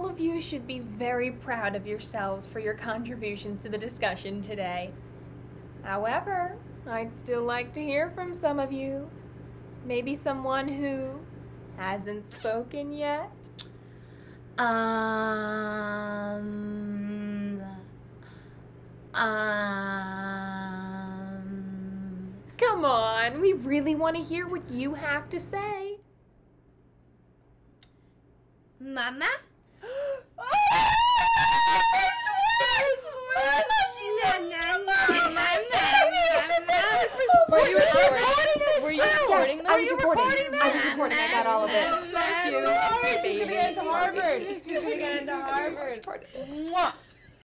all of you should be very proud of yourselves for your contributions to the discussion today. However, I'd still like to hear from some of you. Maybe someone who hasn't spoken yet? Come on, we really want to hear what you have to say. Mama? Were you recording? Were you recording? Yes, I was recording. I got all of it. She's gonna get into Harvard. She's gonna get into Harvard.